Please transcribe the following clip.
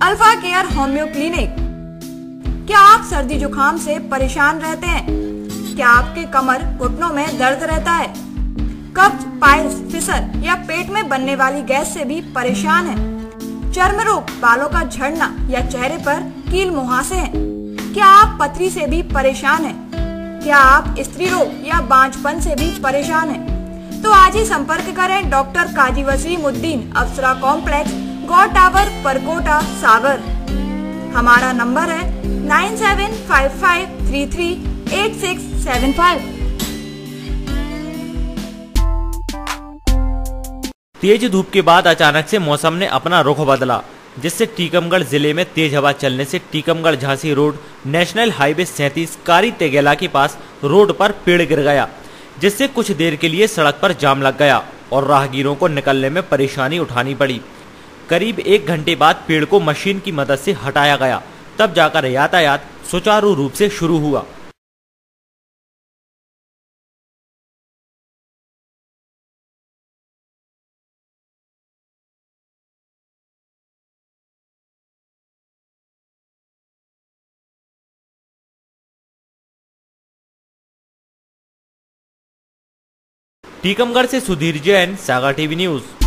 Alpha care homeo clinic. क्या आप सर्दी जुकाम से परेशान रहते हैं? क्या आपके कमर घुटनों में दर्द रहता है? कब्ज, पाइल्स, फिसर या पेट में बनने वाली गैस से भी परेशान हैं? चर्म रोग, बालों का झड़ना या चेहरे पर कील मुहासे हैं? क्या आप पथरी से भी परेशान हैं? क्या आप स्त्री रोग या बांझपन से भी परेशान हैं? तो आज ही संपर्क करें doctor Kazi Wasimuddin, Apsara complex, Gaur tower, Parkota, Sagar. हमारा नंबर है 9755338675। तेज धूप के बाद अचानक से मौसम ने अपना रुख बदला, जिससे टीकमगढ़ जिले में तेज हवा चलने से Tikamgarh Jhansi road national highway 37 कारी तेगेला के पास रोड पर पेड़ गिर गया, जिससे कुछ देर के लिए सड़क पर जाम लग गया और राहगीरों को निकलने में परेशानी उठानी पड़ी। करीब 1 घंटे बाद पेड़ को मशीन की मदद से हटाया गया, तब जाकर यातायात सुचारू रूप से शुरू हुआ। टीकमगढ़ से सुधीर जैन, सागर टीवी न्यूज।